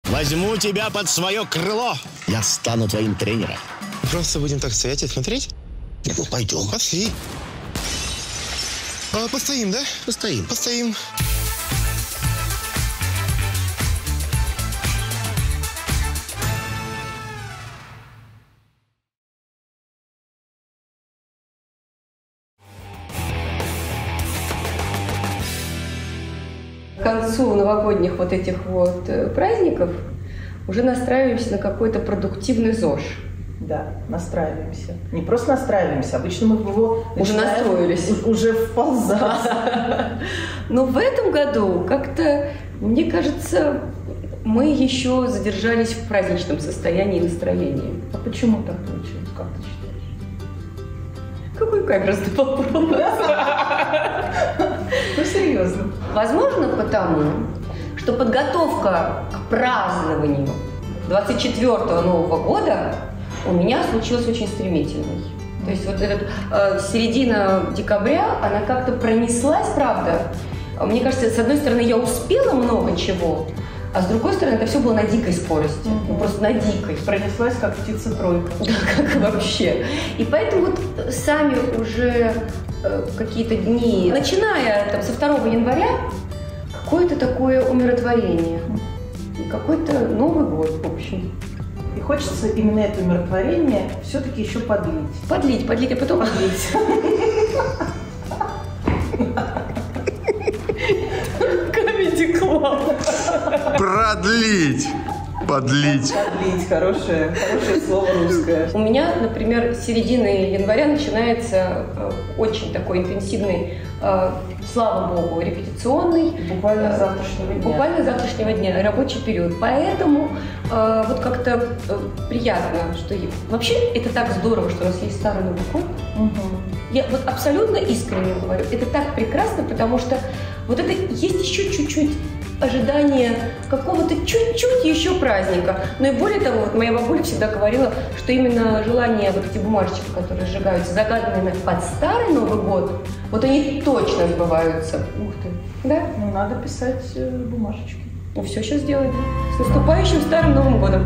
Возьму тебя под свое крыло. Я стану твоим тренером. Просто будем так стоять и смотреть? Ну, пойдем. Пошли. Постоим, да? Постоим. Постоим. К концу новогодних вот этих вот праздников уже настраиваемся на какой-то продуктивный ЗОЖ. Да, настраиваемся. Не просто настраиваемся, обычно мы в его уже настроились. Уже вползать. Но в этом году как-то, мне кажется, мы еще задержались в праздничном состоянии и настроении. А почему так получилось? Как ты считаешь? Какой каверзный вопрос. Ну, серьезно. Возможно, потому, что подготовка к празднованию 24-го Нового года у меня случилась очень стремительной. То есть вот эта середина декабря, она как-то пронеслась, правда. Мне кажется, с одной стороны, я успела много чего, а с другой стороны, это все было на дикой скорости. Ну, просто на дикой. Пронеслась, как птица-тройка. Да, как вообще. И поэтому вот сами уже какие-то дни, начиная там, со 2 января, какое-то такое умиротворение. Какой-то Новый год, в общем. И хочется именно это умиротворение все-таки еще подлить. Подлить, а потом подлить. Comedy Club. Продлить. Подлить. Подлить. Хорошее слово русское. У меня, например, с середины января начинается очень такой интенсивный, слава богу, репетиционный. Буквально с завтрашнего дня. Буквально с завтрашнего дня, рабочий период. Поэтому вот как-то приятно, что вообще это так здорово, что у нас есть Старый Новый год. Я вот абсолютно искренне говорю, это так прекрасно, потому что вот это есть еще чуть-чуть ожидание какого-то чуть-чуть еще праздника. Но и более того, вот моя бабуля всегда говорила, что именно желания, вот эти бумажечки, которые сжигаются, загаданными под Старый Новый год, вот они точно сбываются. Ух ты. Да? Ну, надо писать бумажечки. Ну, все сейчас сделаем. С наступающим Старым Новым годом!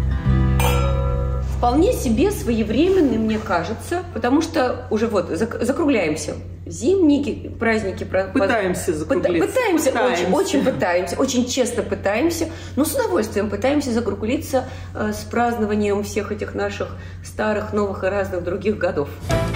Вполне себе своевременный, мне кажется, потому что уже вот закругляемся. Зимние праздники. Пытаемся закруглиться. Пытаемся. Очень пытаемся, очень честно пытаемся, но с удовольствием пытаемся закруглиться с празднованием всех этих наших старых, новых и разных других годов.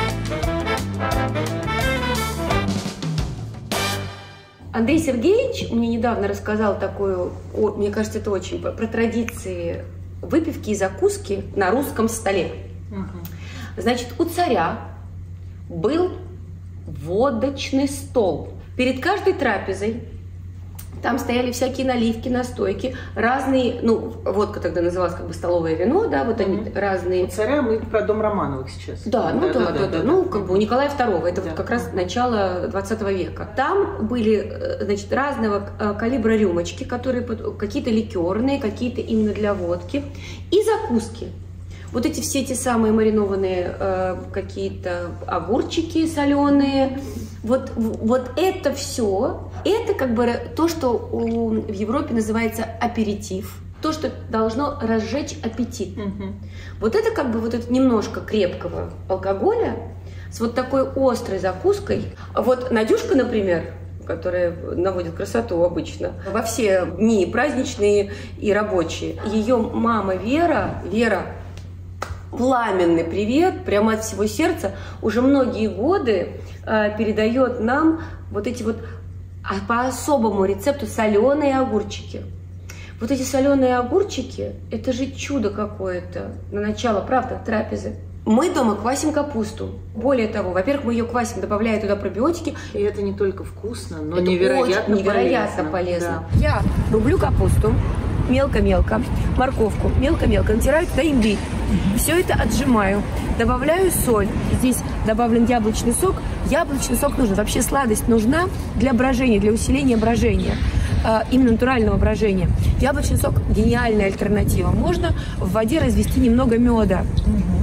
Андрей Сергеевич мне недавно рассказал такую, мне кажется, это очень про традиции выпивки и закуски на русском столе. Значит, у царя был водочный стол. Перед каждой трапезой там стояли всякие наливки, настойки, разные, ну, водка тогда называлась как бы столовое вино, да, вот они разные. У царя мы про дом Романовых сейчас. Да, ну, как бы у Николая II, это вот как раз начало 20 века. Там были, значит, разного калибра рюмочки, которые какие-то ликерные, какие-то именно для водки, и закуски. Вот эти все те самые маринованные какие-то огурчики соленые, вот это все, это как бы то, что в Европе называется аперитив, то, что должно разжечь аппетит. Вот это как бы вот это немножко крепкого алкоголя с вот такой острой закуской. Вот Надюшка, например, которая наводит красоту обычно, во все дни праздничные и рабочие, ее мама Вера, пламенный привет, прямо от всего сердца, уже многие годы передает нам вот эти вот по особому рецепту соленые огурчики. Вот эти соленые огурчики, это же чудо какое-то на начало, правда, трапезы. Мы дома квасим капусту. Более того, во-первых, мы ее квасим, добавляя туда пробиотики. И это не только вкусно, но это невероятно полезно. Да. Я рублю капусту мелко-мелко, морковку мелко-мелко, натираю туда имбирь. Все это отжимаю, добавляю соль. Здесь добавлен яблочный сок. Яблочный сок нужен. Вообще сладость нужна для брожения, для усиления брожения. Именно натурального брожения. Яблочный сок – гениальная альтернатива. Можно в воде развести немного меда.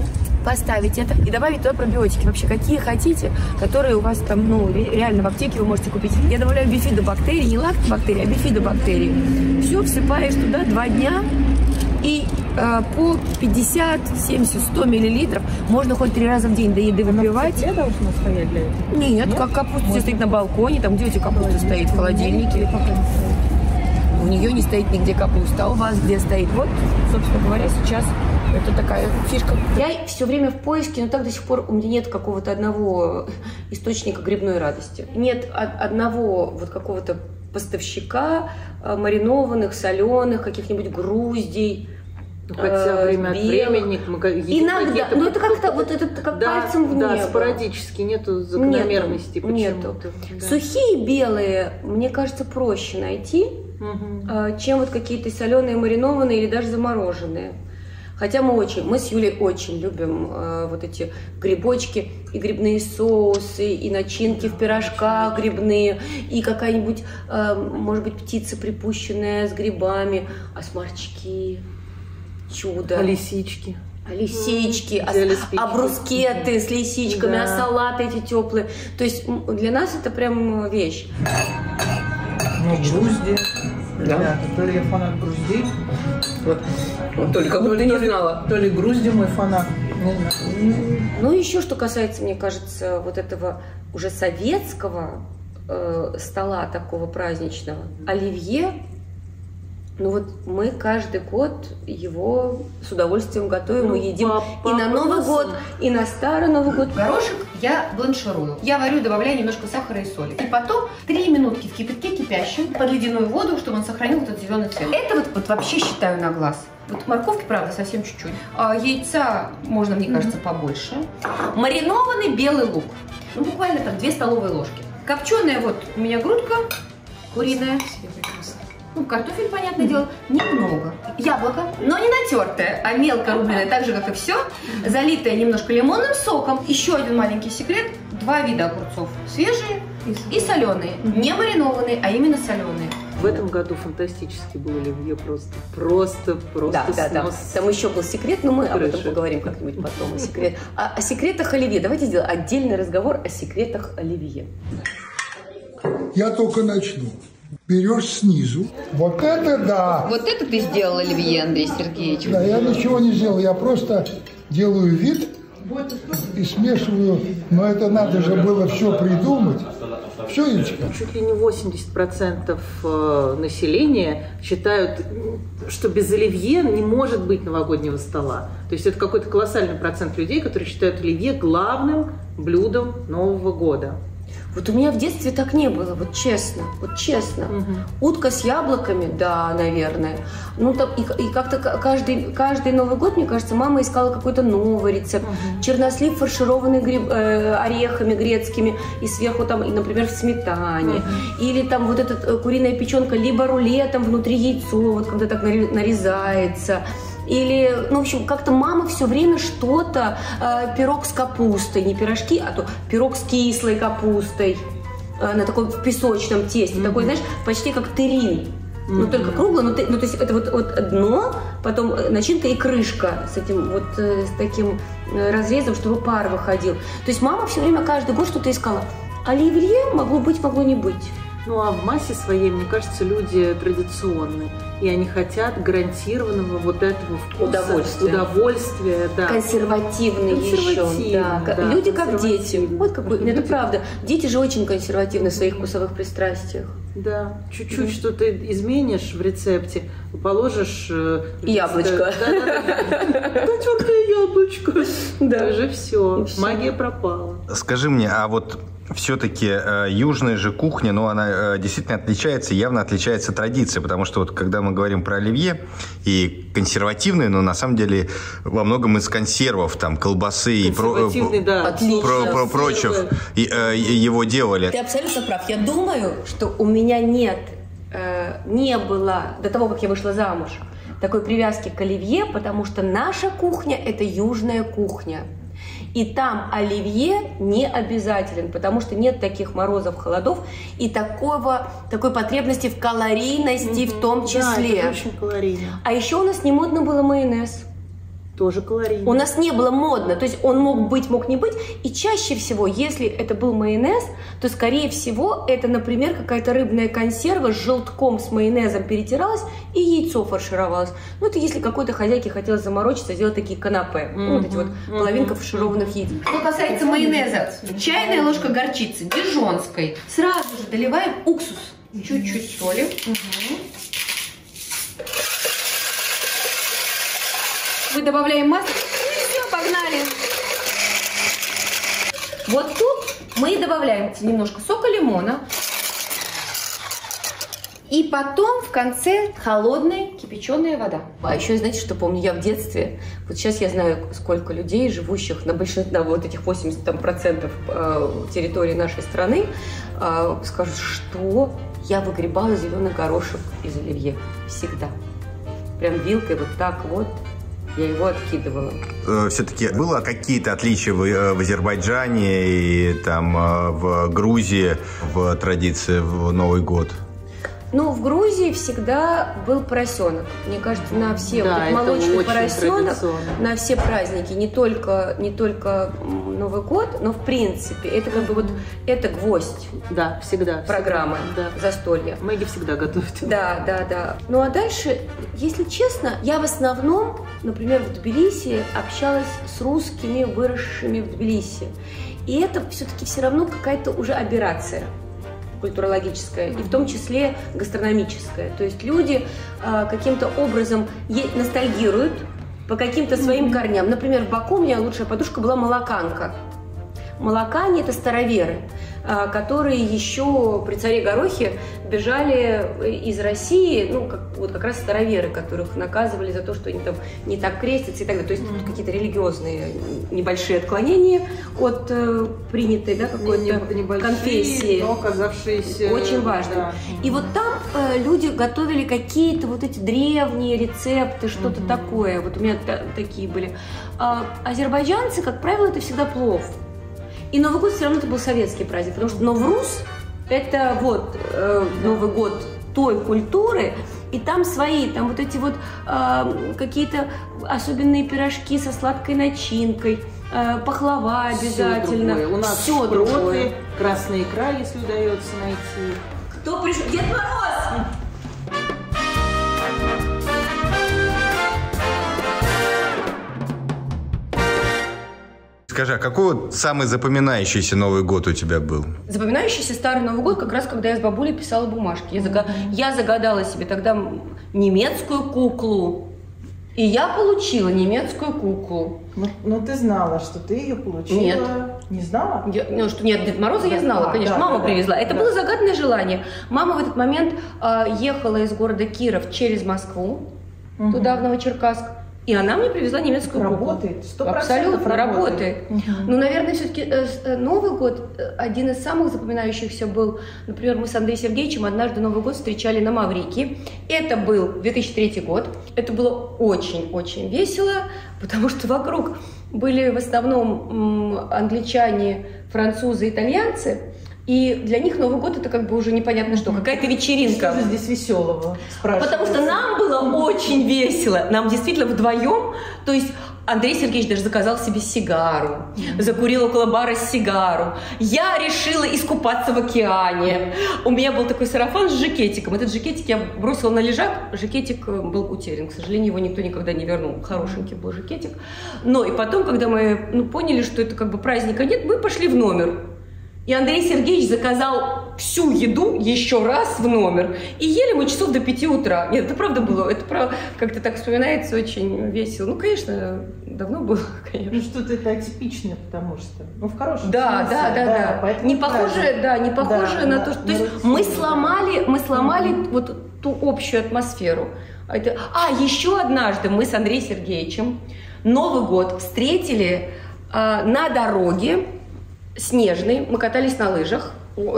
поставить это и добавить туда пробиотики. Вообще, какие хотите, которые у вас там, ну, реально в аптеке вы можете купить. Я добавляю бифидобактерии, не лактобактерии, а бифидобактерии. Все всыпаешь туда 2 дня. И по 50, 70, 100 миллилитров можно хоть 3 раза в день до еды выпивать. Я должна стоять для этого? Нет, как капуста здесь стоит на балконе, там где у тебя капуста стоит, в холодильнике. У нее не стоит нигде капуста, а у вас где стоит? Вот, собственно говоря, сейчас это такая фишка. Я все время в поиске, но так до сих пор у меня нет какого-то одного источника грибной радости. Нет одного вот какого-то поставщика маринованных, соленых, каких-нибудь груздей. Хотя время от времени мы иногда, но это как-то вот это как пальцем в небо. Да, спорадически, нету закономерности почему-то. Да. Сухие белые, мне кажется, проще найти, чем вот какие-то соленые, маринованные или даже замороженные. Хотя мы с Юлей очень любим вот эти грибочки и грибные соусы, и начинки в пирожках грибные, и какая-нибудь, может быть, птица припущенная с грибами, а сморчки, чудо. А лисички. А брускеты с лисичками, да. А салаты эти теплые. То есть для нас это прям вещь. Ну, грузди. Да, то ли я фанат груздей. Вот только бы ты не знала. То ли грузди мой фанат. Не знаю. Ну, еще что касается, мне кажется, вот этого уже советского стола такого праздничного. Оливье. Ну вот мы каждый год его с удовольствием готовим и едим и на Новый год, и на Старый Новый год. Горошек я бланширую. Я варю, добавляю немножко сахара и соли. И потом 3 минутки в кипятке кипящем под ледяную воду, чтобы он сохранил вот этот зеленый цвет. Это вот вообще считаю на глаз. Вот морковки, правда, совсем чуть-чуть. А яйца можно, мне кажется, побольше. Маринованный белый лук. Ну, буквально там 2 столовые ложки. Копченая вот у меня грудка куриная. Ну, картофель, понятное дело, немного. Яблоко, но не натертое, а мелко рубленое, так же, как и все. Залитое немножко лимонным соком. Еще один маленький секрет. 2 вида огурцов. Свежие и соленые. Не маринованные, а именно соленые. В этом году фантастически был оливье, просто снос. Там еще был секрет, но мы об этом поговорим как-нибудь потом. О секретах оливье. Давайте сделаем отдельный разговор о секретах оливье. Я только начну. Берешь снизу. Вот это да! Вот это ты сделал, оливье, Андрей Сергеевич. Да, я ничего не сделал, я просто делаю вид и смешиваю. Но это надо же было все придумать. Все, Юлечка? Чуть ли не 80% населения считают, что без оливье не может быть новогоднего стола. То есть это какой-то колоссальный процент людей, которые считают оливье главным блюдом Нового года. Вот у меня в детстве так не было, вот честно. Утка с яблоками, да, наверное. Ну, там, и как-то каждый Новый год, мне кажется, мама искала какой-то новый рецепт. Чернослив, фаршированный орехами грецкими, и сверху там, например, в сметане. Или там вот эта куриная печенка, либо рулетом внутри яйцо, вот когда так нарезается. Или, ну, в общем, как-то мама все время что-то, пирог с капустой, не пирожки, а то пирог с кислой капустой, на таком в песочном тесте, такой, знаешь, почти как террин. Ну, только круглый, ну, то есть это вот дно, потом начинка и крышка с этим вот, с таким разрезом, чтобы пар выходил. То есть мама все время каждый год что-то искала. Оливье могло быть, могло не быть. Ну, а в массе своей, мне кажется, люди традиционные. И они хотят гарантированного вот этого вкуса, удовольствия, да. Консервативные еще. Да. Люди как дети. Вот какой, это правда. Дети же очень консервативны в своих вкусовых пристрастиях. Да. Чуть-чуть что-то изменишь в рецепте, положишь... яблочко. Натертое яблочко. Да. Уже все. Магия пропала. Скажи мне, а вот все-таки южная же кухня, ну, она действительно отличается, явно отличается традицией, потому что вот когда мы говорим про оливье и консервативные, но на самом деле во многом из консервов, там, колбасы и прочего его делали. Ты абсолютно прав. Я думаю, что у меня не было, до того, как я вышла замуж, такой привязки к оливье, потому что наша кухня – это южная кухня. И там оливье не обязателен, потому что нет таких морозов, холодов и такой потребности в калорийности в том числе. Да, это очень калорийно. А еще у нас не модно было майонез. Тоже калорийно. У нас не было модно, то есть он мог быть, мог не быть. И чаще всего, если это был майонез, то, скорее всего, это, например, какая-то рыбная консерва с желтком, с майонезом перетиралась и яйцо фаршировалось. Ну, это если какой-то хозяйке хотелось заморочиться, сделать такие канапе. Вот эти вот половинка фаршированных яиц. Что касается майонеза, чайная ложка горчицы, дижонской. Сразу же доливаем уксус. Чуть-чуть соли. Мы добавляем масло. И все, погнали. Вот тут мы добавляем немножко сока лимона. И потом в конце холодная кипяченая вода. А еще, знаете, что помню? Я в детстве, вот сейчас я знаю, сколько людей, живущих на большинстве, вот этих 80% территории нашей страны, скажут, что я выгребала зеленый горошек из оливье. Всегда. Прям вилкой вот так вот. Я его откидывала. Все-таки было какие-то отличия в Азербайджане и там в Грузии в традиции в Новый год? Ну, в Грузии всегда был поросенок. Мне кажется, на все молочный поросенок, на все праздники, не только Новый год, но в принципе это как бы вот это гвоздь. Да, всегда. Программы, да. Застолья. Мэги всегда готовят. Да. Ну а дальше, если честно, я в основном, например, в Тбилиси общалась с русскими, выросшими в Тбилиси. И это все-таки все равно какая-то уже аберрация культурологическая, и в том числе гастрономическая. То есть люди каким-то образом ностальгируют по каким-то своим корням. Например, в Баку у меня лучшая подружка была молоканка. Молокане – это староверы, которые еще при царе Горохе бежали из России, ну, как раз староверы, которых наказывали за то, что они там не так крестятся и так далее. То есть тут какие-то религиозные небольшие отклонения от принятой, да, какой-то конфессии. Но оказавшиеся... Очень важно. Да. И вот там люди готовили какие-то вот эти древние рецепты, что-то такое. Вот у меня такие были. Азербайджанцы, как правило, это всегда плов. И Новый год все равно это был советский праздник, потому что Новруз – это вот Новый год той культуры, и там свои, там вот эти вот какие-то особенные пирожки со сладкой начинкой, пахлава обязательно. Все у нас все другое. Красная икра, если удается найти. Кто пришел? Дед Мороз! Скажи, а какой вот самый запоминающийся Новый год у тебя был? Запоминающийся старый Новый год как раз, когда я с бабулей писала бумажки. Я загадала себе тогда немецкую куклу, и я получила немецкую куклу. Ну ты знала, что ты ее получила? Нет. Не знала? Что нет, Дед Мороза я знала, конечно. Мама привезла. Это было загаданное желание. Мама в этот момент ехала из города Киров через Москву, туда, в Новочеркасск. И она мне привезла немецкую куклу. Работает, 100% Абсолютно работает. Ну, наверное, все-таки Новый год один из самых запоминающихся был. Например, мы с Андреем Сергеевичем однажды Новый год встречали на Маврикии. Это был 2003 год. Это было очень-очень весело, потому что вокруг были в основном англичане, французы, итальянцы. И для них Новый год это как бы уже непонятно что, какая-то вечеринка. Что же здесь веселого? Потому что нам было очень весело. Нам действительно вдвоем, то есть Андрей Сергеевич даже заказал себе сигару, закурил около бара сигару. Я решила искупаться в океане. У меня был такой сарафан с жакетиком. Этот жакетик я бросила на лежак, жакетик был утерян. К сожалению, его никто никогда не вернул. Хорошенький был жакетик. Но и потом, когда мы поняли, что это как бы праздника нет, мы пошли в номер. И Андрей Сергеевич заказал всю еду еще раз в номер. И ели мы часов до 5 утра. Нет, это правда было. Это как-то так вспоминается очень весело. Ну, конечно, давно было, конечно. Ну, что-то это атипичное, потому что... Ну, в хорошем смысле. Да. Не похоже на то, что... То есть мы сломали вот ту общую атмосферу. Еще однажды мы с Андреем Сергеевичем Новый год встретили на дороге снежный, мы катались на лыжах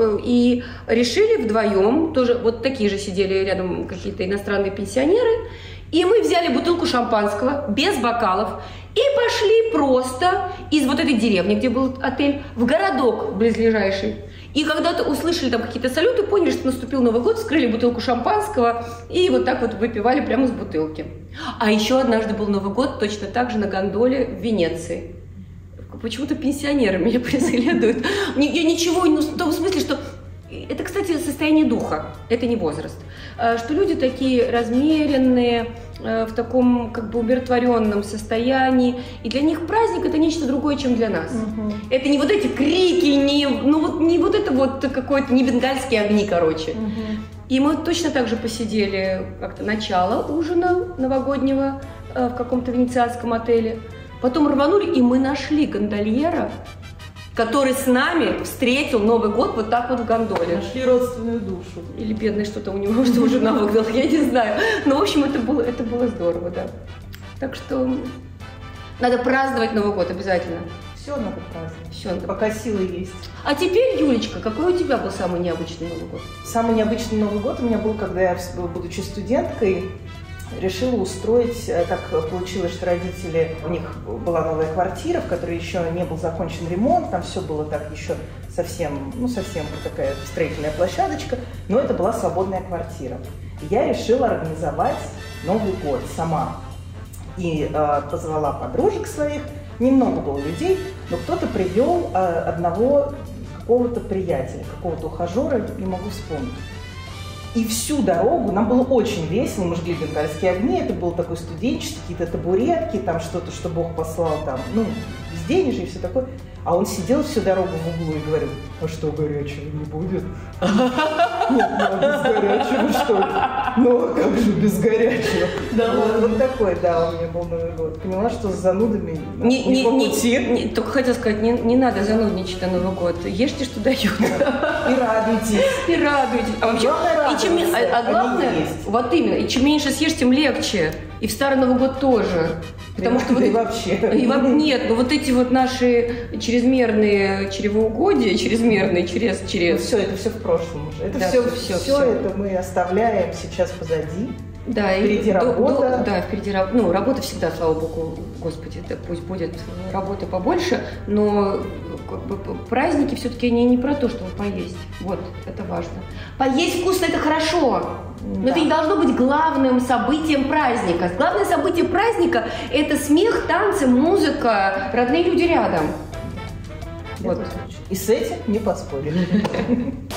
и решили вдвоем, тоже вот такие же сидели рядом какие-то иностранные пенсионеры, и мы взяли бутылку шампанского без бокалов и пошли просто из вот этой деревни, где был отель, в городок близлежащий. И когда-то услышали там какие-то салюты, поняли, что наступил Новый год, вскрыли бутылку шампанского и вот так вот выпивали прямо из бутылки. А еще однажды был Новый год точно так же на гондоле в Венеции. Почему-то пенсионеры меня преследуют. Я ничего, ну, в том смысле, что это, кстати, состояние духа, это не возраст. Что люди такие размеренные, в таком как бы умиротворенном состоянии, и для них праздник это нечто другое, чем для нас. Это не вот эти крики, не вот это вот какое-то, не бенгальские огни, короче. И мы точно так же посидели как-то начало ужина новогоднего в каком-то венецианском отеле, потом рванули, и мы нашли гондольера, который с нами встретил Новый год вот так вот в гондоле. Нашли родственную душу. Или бедный что-то у него, что уже навыгнал, я не знаю. Но, в общем, это было здорово, да. Так что надо праздновать Новый год обязательно. Все надо праздновать. Все надо. Пока силы есть. А теперь, Юлечка, какой у тебя был самый необычный Новый год? Самый необычный Новый год у меня был, когда я, будучи студенткой, решила устроить, так получилось, что родители, у них была новая квартира, в которой еще не был закончен ремонт, там все было так еще совсем такая строительная площадочка, но это была свободная квартира. И я решила организовать Новый год сама. И позвала подружек своих, немного было людей, но кто-то привел одного какого-то приятеля, какого-то ухажера, не могу вспомнить. И всю дорогу нам было очень весело, мы жгли бенгальские огни, это был такой студенческий, какие-то табуретки, там что-то, что Бог послал, там, безденежье и все такое. А он сидел всю дорогу в углу и говорил: а что, горячего не будет? Нет, ну без горячего, что ли? Ну, как же без горячего? Вот такой, да, у меня был Новый год. Поняла, что с занудами не по пути. Только хотела сказать, не надо занудничать на Новый год. Ешьте, что дают. И радуйтесь. И радуйтесь. А вообще, главное, вот именно, и чем меньше съешь, тем легче. И в Старый Новый год тоже. Потому что и вообще. Нет, но вот эти вот наши чрезмерные чревоугодия, чрезмерные через. Все, это все в прошлом уже. Это да, все это мы оставляем сейчас позади. Да, впереди работа. Да, впереди работа. Ну, работа всегда, слава богу, Господи, да, пусть будет работы побольше, но как бы, праздники все-таки они не про то, чтобы поесть. Вот, это важно. Поесть вкусно – это хорошо, но это не должно быть главным событием праздника. Главное событие праздника – это смех, танцы, музыка, родные люди рядом. Вот. И с этим не поспорили.